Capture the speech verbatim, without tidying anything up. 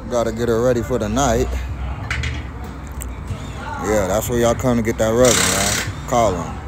Gotta get her ready for the night. Yeah, that's where y'all come to get that resin, man. Call them.